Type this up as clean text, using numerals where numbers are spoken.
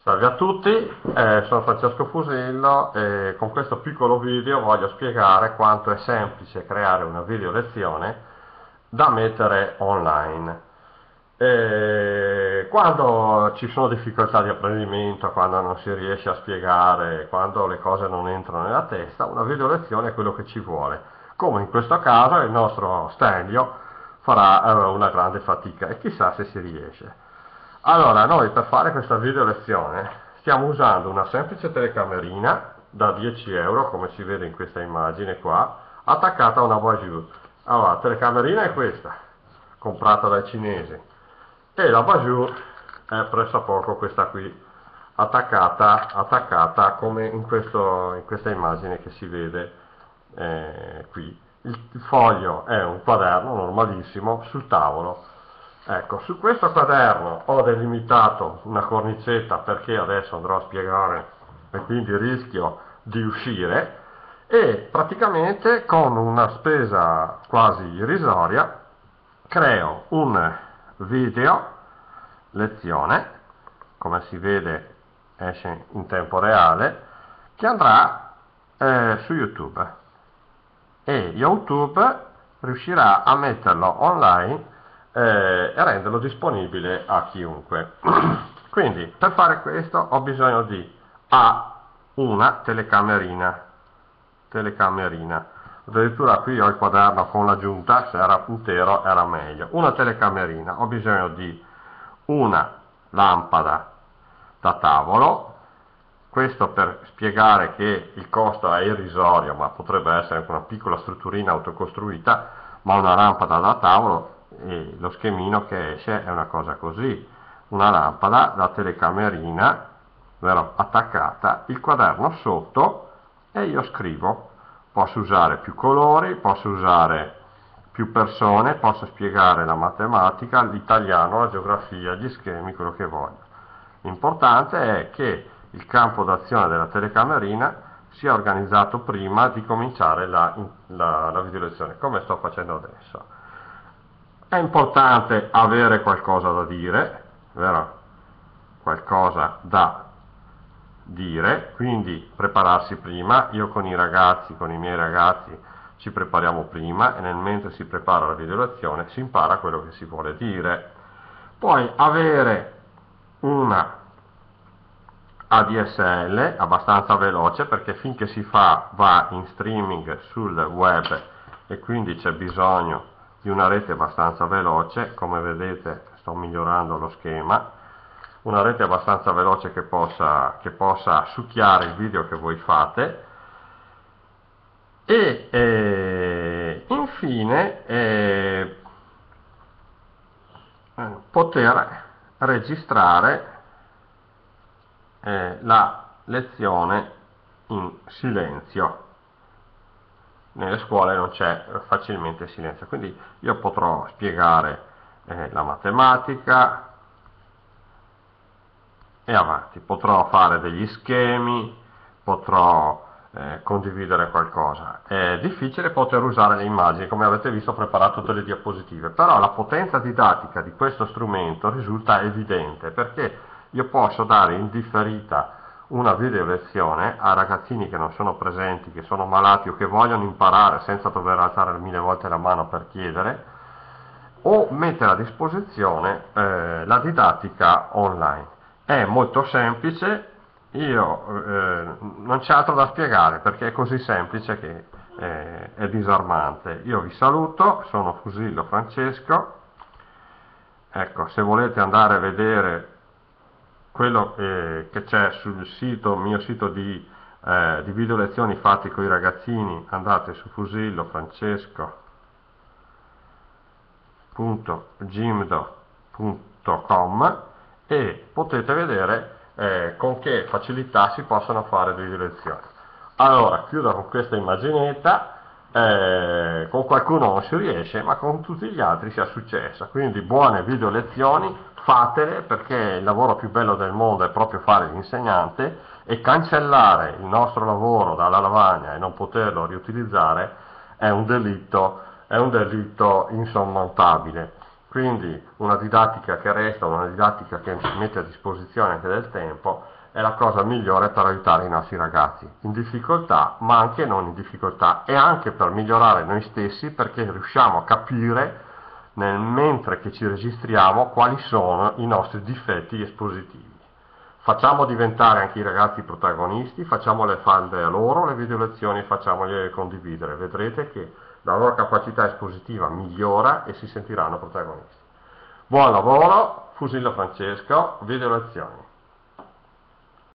Salve a tutti, sono Francesco Fusillo e con questo piccolo video voglio spiegare quanto è semplice creare una video lezione da mettere online. Quando ci sono difficoltà di apprendimento, quando non si riesce a spiegare, quando le cose non entrano nella testa, una video lezione è quello che ci vuole. Come in questo caso il nostro Stanlio farà una grande fatica e chissà se si riesce. Allora, noi per fare questa video lezione stiamo usando una semplice telecamerina da 10 euro, come si vede in questa immagine qua, attaccata a una Bajou. Allora, la telecamerina è questa, comprata dai cinesi, e la Bajou è pressappoco questa qui, attaccata come in questa immagine che si vede qui. Il foglio è un quaderno normalissimo sul tavolo. Ecco, su questo quaderno ho delimitato una cornicetta perché adesso andrò a spiegare e quindi rischio di uscire, e praticamente con una spesa quasi irrisoria creo un video lezione, come si vede esce in tempo reale, che andrà su YouTube, e YouTube riuscirà a metterlo online e renderlo disponibile a chiunque. Quindi per fare questo ho bisogno di una telecamerina, addirittura qui ho il quaderno con l'aggiunta, se era intero era meglio, una telecamerina, ho bisogno di una lampada da tavolo, questo per spiegare che il costo è irrisorio, ma potrebbe essere anche una piccola strutturina autocostruita, ma una lampada da tavolo, e lo schemino che esce è una cosa così: una lampada, la telecamerina, vero, attaccata, il quaderno sotto, e io scrivo. Posso usare più colori, posso usare più persone, posso spiegare la matematica, l'italiano, la geografia, gli schemi, quello che voglio. L'importante è che il campo d'azione della telecamerina sia organizzato prima di cominciare la video lezione, come sto facendo adesso. È importante avere qualcosa da dire, vero? Qualcosa da dire, quindi prepararsi prima. Io con i miei ragazzi ci prepariamo prima, e nel mentre si prepara la video lezione si impara quello che si vuole dire. Poi avere una ADSL abbastanza veloce, perché finché si va in streaming sul web, e quindi c'è bisogno di una rete abbastanza veloce. Come vedete sto migliorando lo schema, una rete abbastanza veloce che possa succhiare il video che voi fate, e infine poter registrare la lezione in silenzio. Nelle scuole non c'è facilmente silenzio, quindi io potrò spiegare la matematica e avanti, potrò fare degli schemi, potrò condividere qualcosa. È difficile poter usare le immagini, come avete visto ho preparato tutte le diapositive, però la potenza didattica di questo strumento risulta evidente, perché io posso dare in differita una video lezione a ragazzini che non sono presenti, che sono malati o che vogliono imparare senza dover alzare 1000 volte la mano per chiedere, o mettere a disposizione la didattica online. È molto semplice, non c'è altro da spiegare, perché è così semplice che è disarmante. Io vi saluto, sono Fusillo Francesco. Ecco, se volete andare a vedere quello che c'è sul mio sito di video lezioni fatti con i ragazzini, andate su fusillofrancesco.gimdo.com e potete vedere con che facilità si possono fare le video lezioni. Allora, chiudo con questa immaginetta. Con qualcuno non si riesce, ma con tutti gli altri sia successo. Quindi buone video lezioni, fatele, perché il lavoro più bello del mondo è proprio fare l'insegnante, e cancellare il nostro lavoro dalla lavagna e non poterlo riutilizzare è un delitto insormontabile. Quindi una didattica che resta, una didattica che mette a disposizione anche del tempo, è la cosa migliore per aiutare i nostri ragazzi in difficoltà, ma anche non in difficoltà, e anche per migliorare noi stessi, perché riusciamo a capire mentre che ci registriamo quali sono i nostri difetti espositivi. Facciamo diventare anche i ragazzi protagonisti, facciamole fare a loro le video lezioni, facciamole condividere, vedrete che la loro capacità espositiva migliora e si sentiranno protagonisti. Buon lavoro, Fusillo Francesco, video lezioni.